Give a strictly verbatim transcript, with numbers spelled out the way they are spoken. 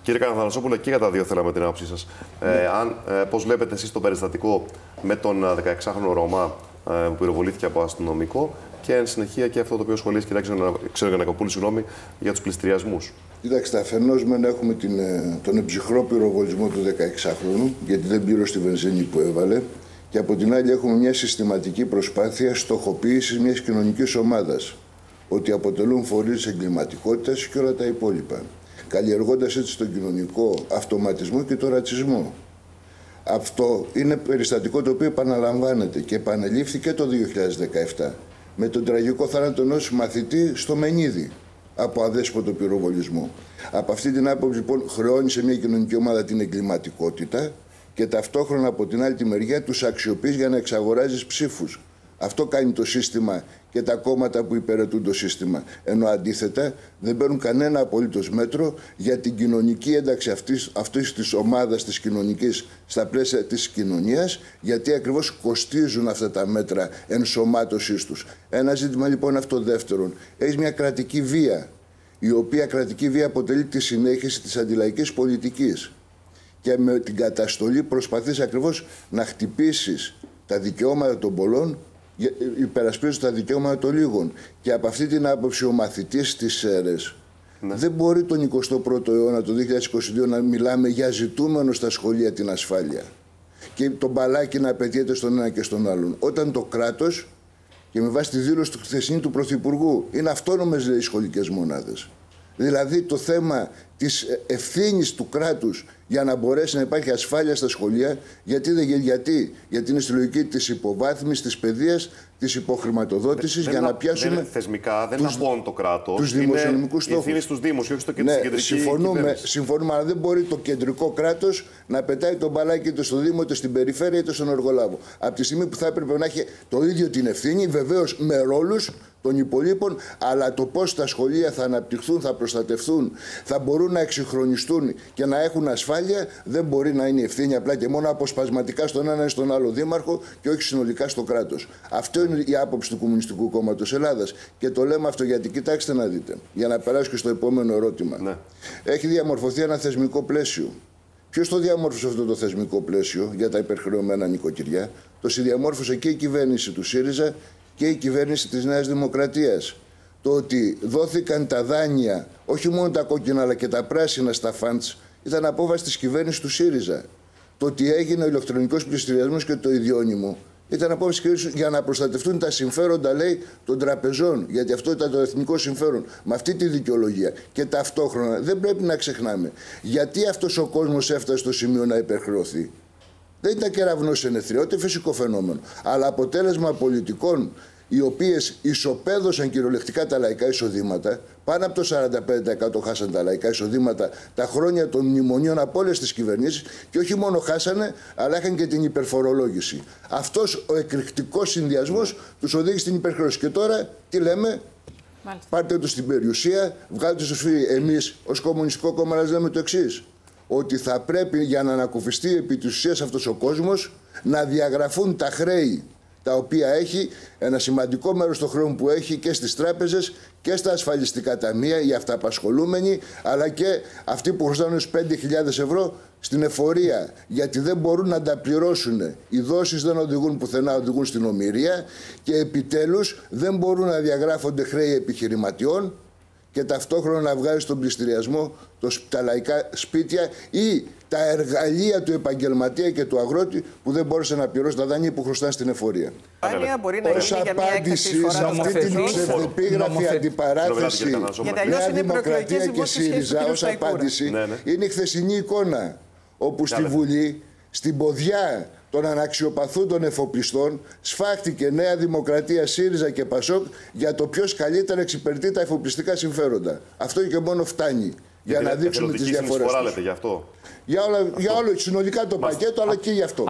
Κύριε Καναθανασόπουλε, και για τα δύο θέλαμε την άποψή σας. Ναι. Ε, αν, ε, πώς βλέπετε εσείς το περιστατικό με τον δεκαεξάχρονο Ρωμά ε, που πυροβολήθηκε από αστυνομικό και εν συνεχεία και αυτό το οποίο σχολίασε η κυρία Ξενογιαννακοπούλου, συγγνώμη, για τους πληστηριασμούς. Κοιτάξτε, αφενός μεν έχουμε την, τον εμψυχρό πυροβολισμό του δεκαεξάχρονου, γιατί δεν πλήρωσε τη βενζίνη που έβαλε, και από την άλλη έχουμε μια συστηματική προσπάθεια στοχοποίησης μιας κοινωνικής ομάδας, ότι αποτελούν φορείς της εγκληματικότητας και όλα τα υπόλοιπα, καλλιεργώντας έτσι τον κοινωνικό αυτοματισμό και τον ρατσισμό. Αυτό είναι περιστατικό το οποίο επαναλαμβάνεται και επανελήφθηκε το δύο χιλιάδες δεκαεπτά με τον τραγικό θάνατο ενός μαθητή στο Μενίδη από αδέσποτο πυροβολισμό. Από αυτή την άποψη, λοιπόν, χρεώνει σε μια κοινωνική ομάδα την εγκληματικότητα και ταυτόχρονα από την άλλη τη μεριά τους αξιοποιείς για να εξαγοράζεις ψήφους. Αυτό κάνει το σύστημα και τα κόμματα που υπηρετούν το σύστημα. Ενώ αντίθετα δεν παίρνουν κανένα απολύτως μέτρο για την κοινωνική ένταξη αυτής, αυτής της ομάδας της κοινωνικής στα πλαίσια της κοινωνίας, γιατί ακριβώς κοστίζουν αυτά τα μέτρα ενσωμάτωσής τους. Ένα ζήτημα λοιπόν αυτό. Δεύτερον, έχεις μια κρατική βία, η οποία κρατική βία αποτελεί τη συνέχιση της αντιλαϊκής πολιτικής. Και με την καταστολή προσπαθείς ακριβώς να χτυπήσεις τα δικαιώματα των πολλών, υπερασπίζουν τα δικαιώματα των λίγων. Και από αυτή την άποψη ο μαθητής της ΣΕΡΕΣ ναι. δεν μπορεί τον εικοστό πρώτο αιώνα, το δύο χιλιάδες είκοσι δύο, να μιλάμε για ζητούμενο στα σχολεία την ασφάλεια και το μπαλάκι να πετιέται στον ένα και στον άλλον. Όταν το κράτος, και με βάση τη δήλωση του χθεσινή του Πρωθυπουργού, είναι αυτόνομες, λέει, οι σχολικές μονάδες. Δηλαδή το θέμα της ευθύνης του κράτους για να μπορέσει να υπάρχει ασφάλεια στα σχολεία, γιατί, δεν, γιατί, γιατί είναι στη λογική της υποβάθμισης, της παιδείας, της υποχρηματοδότησης, δεν, για δεν, να πιάσουμε. Δεν, θεσμικά δεν απόν το κράτος. Τους δημοσιονομικούς στόχους. Ευθύνη στους Δήμους, όχι στο ναι, κεντρική συμφωνούμε, συμφωνούμε, αλλά δεν μπορεί το κεντρικό κράτος να πετάει τον μπαλάκι είτε στο Δήμο, είτε στην περιφέρεια, είτε στον εργολάβο. Από τη στιγμή που θα έπρεπε να έχει το ίδιο την ευθύνη, βεβαίως με ρόλους των υπολείπων, αλλά το πώς τα σχολεία θα αναπτυχθούν, θα προστατευτούν, θα μπορούν να εξυγχρονιστούν και να έχουν ασφάλεια, δεν μπορεί να είναι η ευθύνη απλά και μόνο αποσπασματικά στον ένα ή στον άλλο δήμαρχο και όχι συνολικά στο κράτος. Αυτό είναι η άποψη του Κομμουνιστικού Κόμματος Ελλάδας. Και το λέμε αυτό γιατί, κοιτάξτε να δείτε, για να περάσω και στο επόμενο ερώτημα. Ναι. Έχει διαμορφωθεί ένα θεσμικό πλαίσιο. Ποιος το διαμόρφωσε αυτό το θεσμικό πλαίσιο για τα υπερχρεωμένα νοικοκυριά? Το συνδιαμόρφωσε και η κυβέρνηση του ΣΥΡΙΖΑ και η κυβέρνηση της Νέας Δημοκρατίας. Το ότι δόθηκαν τα δάνεια, όχι μόνο τα κόκκινα αλλά και τα πράσινα στα φαντς, ήταν απόφαση της κυβέρνησης του ΣΥΡΙΖΑ. Το ότι έγινε ο ηλεκτρονικός πληστηριασμός και το ιδιώνυμο ήταν απόφαση της κυβέρνησης για να προστατευτούν τα συμφέροντα, λέει, των τραπεζών. Γιατί αυτό ήταν το εθνικό συμφέρον. Με αυτή τη δικαιολογία. Και ταυτόχρονα δεν πρέπει να ξεχνάμε γιατί αυτός ο κόσμος έφτασε στο σημείο να υπερχρεωθεί. Δεν ήταν κεραυνός ενεθρία, ούτε φυσικό φαινόμενο. Αλλά αποτέλεσμα πολιτικών οι οποίες ισοπαίδωσαν κυριολεκτικά τα λαϊκά εισοδήματα, πάνω από το σαράντα πέντε τοις εκατό χάσαν τα λαϊκά εισοδήματα τα χρόνια των μνημονίων από όλες τις κυβερνήσεις, και όχι μόνο χάσανε, αλλά είχαν και την υπερφορολόγηση. Αυτός ο εκρηκτικός συνδυασμός τους οδήγησε στην υπερχρέωση. Και τώρα τι λέμε? Μάλιστα. Πάρτε το στην περιουσία, βγάλτε στο σφύρι. Εμείς ως Κομμουνιστικό Κόμμα λέμε το εξής: ότι θα πρέπει, για να ανακουφιστεί επί της ουσίας αυτός ο κόσμος, να διαγραφούν τα χρέη τα οποία έχει, ένα σημαντικό μέρος των χρέων που έχει και στις τράπεζες και στα ασφαλιστικά ταμεία, οι αυταπασχολούμενοι, αλλά και αυτοί που χρωστάνε πέντε χιλιάδες ευρώ στην εφορία, γιατί δεν μπορούν να τα πληρώσουν. Οι δόσεις δεν οδηγούν πουθενά, οδηγούν στην ομηρία, και επιτέλους δεν μπορούν να διαγράφονται χρέη επιχειρηματιών και ταυτόχρονα να βγάζει στον πληστηριασμό τα λαϊκά σπίτια ή τα εργαλεία του επαγγελματία και του αγρότη που δεν μπόρεσε να πληρώσει τα δάνεια που χρωστάνε στην εφορία. Ως απάντηση σε αυτή την ψευδεπίγραφη αντιπαράθεση Νέα Δημοκρατία και ΣΥΡΙΖΑ, ως απάντηση είναι η χθεσινή εικόνα, όπου στη Βουλή, στην ποδιά των αναξιοπαθούν των εφοπλιστών, σφάχτηκε Νέα Δημοκρατία, ΣΥΡΙΖΑ και ΠΑΣΟΚ για το ποιος καλύτερα εξυπηρετεί τα εφοπλιστικά συμφέροντα. Αυτό και μόνο φτάνει για, για να δείξουμε τις διαφορές τους. Γι' αυτό. Για, όλα, για όλο συνολικά το πακέτο, αλλά και γι' αυτό.